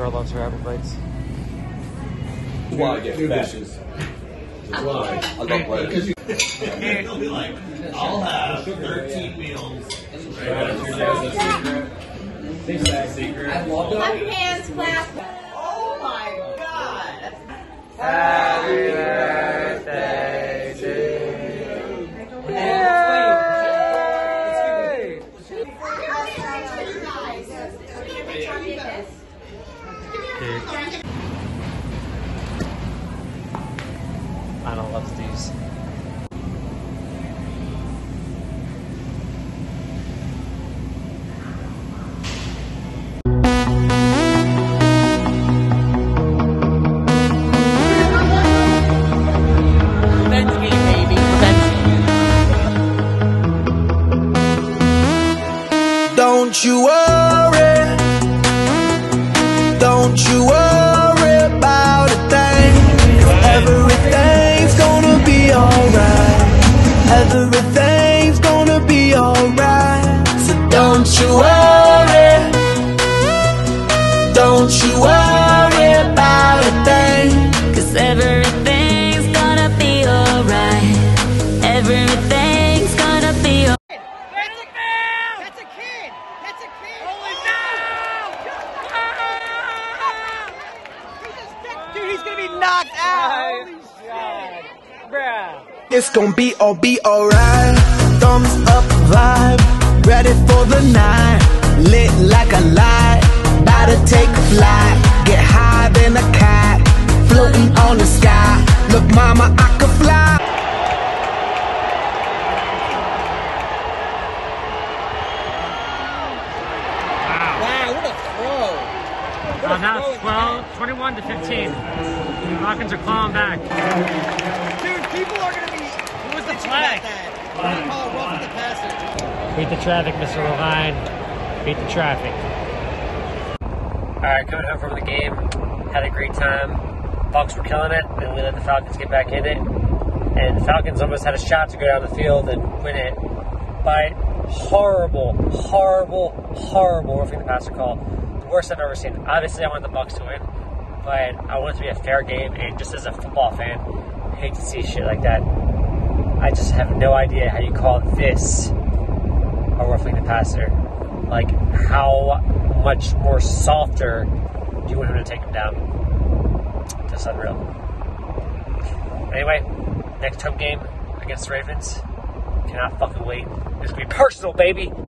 girl loves her apple bites. Why get fishes? Why? I love lettuce. He'll be like, I'll have 13 meals. I love it. Hands clap. Oh my God. Happy birthday to you. Yay! Anna loves these. Don't you worry, don't you worry about a thing, 'cause everything's gonna be alright, everything's gonna be alright, so don't you worry about a thing, 'cause everything's gonna be alright, everything's gonna be alright. He's gonna be knocked out. Holy God. Bruh. It's gonna be alright. Thumbs up vibe, ready for the night. Lit like a light, about to take a flight. Get higher than a cat, floating on the sky. Look mama, I could fly. Wow, what a throw. Now it's 21 to 15. The Falcons are clawing back. Dude, people are going to be... Who was the flag? We're going to call it roughing the passer. Beat the traffic, Mr. Levine. Beat the traffic. Alright, coming home from the game. Had a great time. Bucs were killing it, and we let the Falcons get back in it. And the Falcons almost had a shot to go down the field and win it by horrible roughing the passer call. The worst I've ever seen. Obviously, I want the Bucs to win, but I want it to be a fair game. And just as a football fan, I hate to see shit like that. I just have no idea how you call this a roughing the passer. Like, how much more softer do you want him to take him down? Just unreal. Anyway, next home game against the Ravens. Cannot fucking wait. It's gonna be personal, baby.